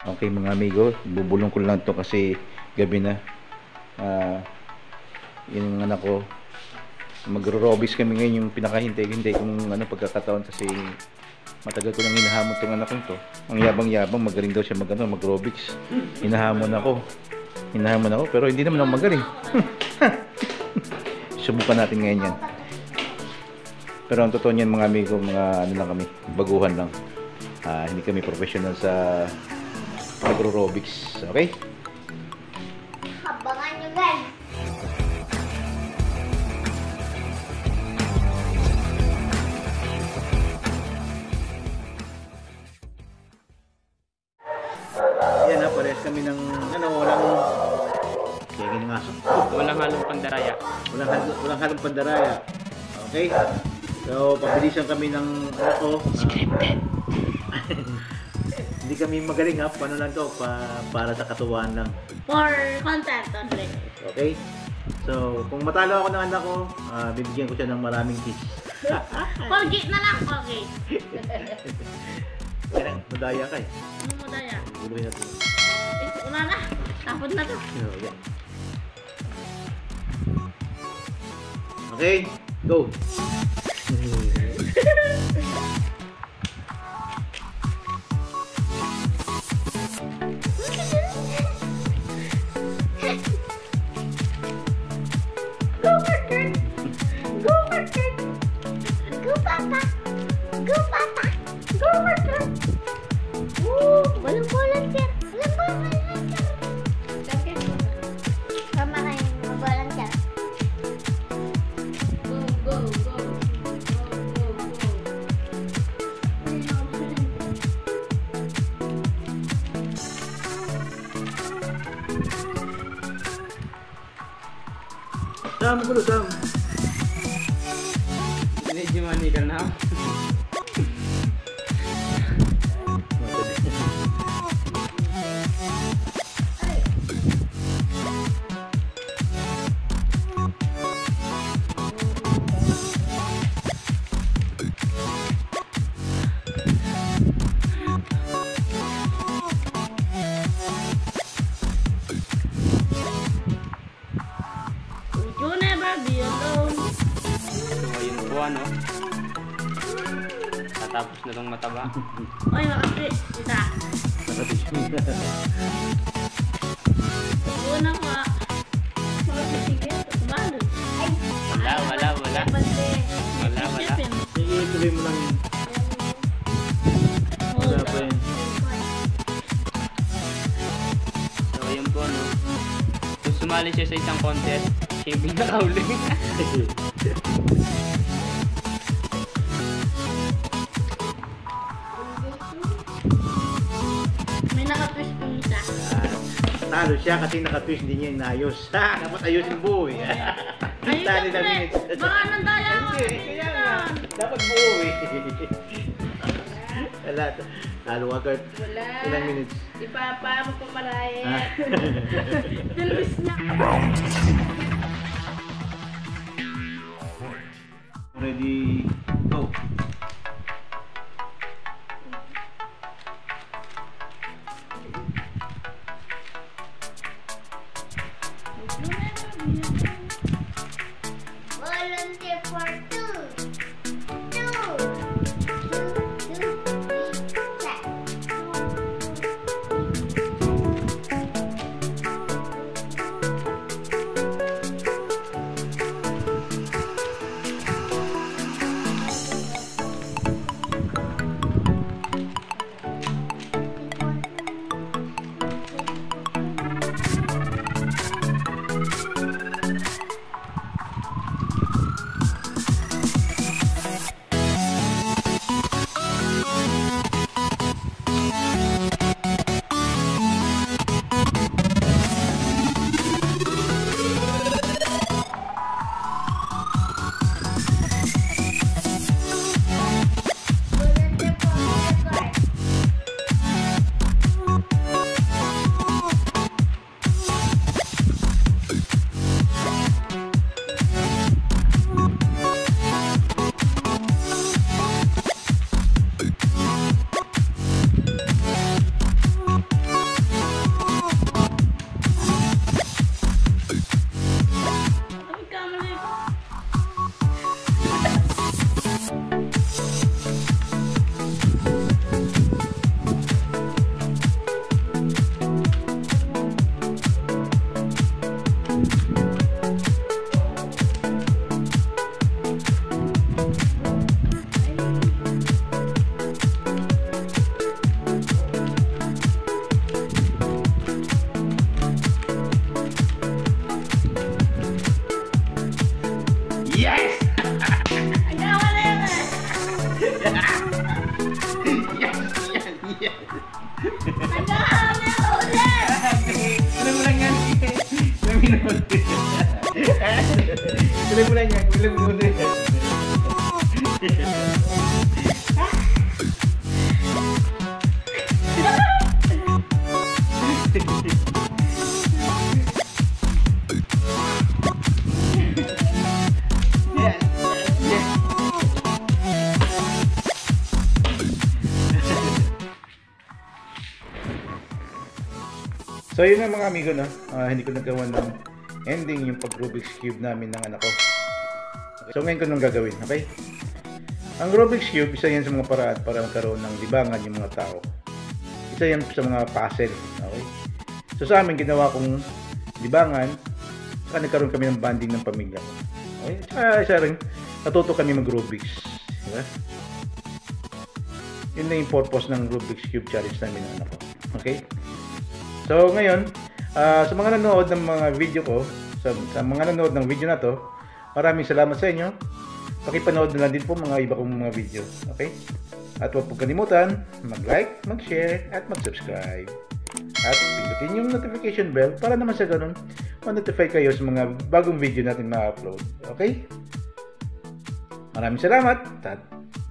Okay mga amigo, bubulong ko lang to kasi gabi na. Yun yung anak ko. Magro-robis kami ngayon, yung pinakahintay-hintay kong pagkakataon kasi matagal ko nang hinahamon tong anak ko to. Ang yabang-yabang, magaling daw siya mag-robics. Hinahamon ako pero hindi naman ako magaling. Subukan natin ngayon yan. Pero ang totoo niyan mga amigo, mga lang kami, baguhan lang. Hindi kami professional sa agro-robics, okay? Abangan nyo guys! Yan ha, parehas kami ng walang Walang halong pandaraya. walang halong pandaraya. Okay? So, pabilisan kami ng scripted. Hindi kami magaling ha, paano lang to, para sa katuwaan lang. For content only. Okay? So, kung matalo ako ng anak ko, bibigyan ko siya ng maraming kiss. Colgate na lang, Colgate. Kaya, madaya ka eh. Ano mo daya? Guluhin natin. Una na. Tapos na to. Okay, go! Go Martin! Go Martin! Go Papa! Go Papa! Go Martin! Walang volunteer! Walang volunteer! Tama kayo, mag-volunteer. Go, go, go! Go, go, go! Sam, gulo, Sam! Medyo manikal na ako. You'll never be alone. So, yun po ano. Tatapos na tong mataba. Oy, makapit. Isa. Una ka. Sige, tumalo. Ay, Wala. Wala. Sige, tuloy mo lang yun. Wala pa yun. So, yun po ano. Kung sumali siya sa isang contest, shaving na kauling. May nakatwist pong isa. Talo siya kasi nakatwist, hindi niya inayos. Dapat ayusin buo eh. Tali lang yun. Baka nang daya mo. Hindi, kaya nga. Dapat buo eh. Wala. Talo agad. Wala. Ilang minutes? Magpaparaye. Dalawis na. Ready, go. Volunteer for two. minun. Tuloy mo lang yan. Tuloy mo lang yan. So yun nga mga amigo, no? Hindi ko nagawa ng ending yung pag Rubik's Cube namin ng anak ko. So ngayon ko nung gagawin, okay? Ang Rubik's Cube, isa yan sa mga paraan para magkaroon ng libangan yung mga tao. Isa yan sa mga puzzle, okay? So sa amin, ginawa kong libangan, saka nagkaroon kami ng bonding ng pamilya ko. Okay? Saka isa rin, natuto kami mag-Rubik's. Diba? Yun na yung purpose ng Rubik's Cube Challenge namin ng anak ko. Okay? So ngayon, sa mga nanood ng mga video ko, sa mga nanood ng video na to, maraming salamat sa inyo. Pakipanood na lang din po mga iba kong mga video. Okay? At huwag po kalimutan, mag-like, mag-share, at mag-subscribe. At pindutin yung notification bell para naman sa ganun, ma-notify kayo sa mga bagong video natin na-upload. Okay? Maraming salamat.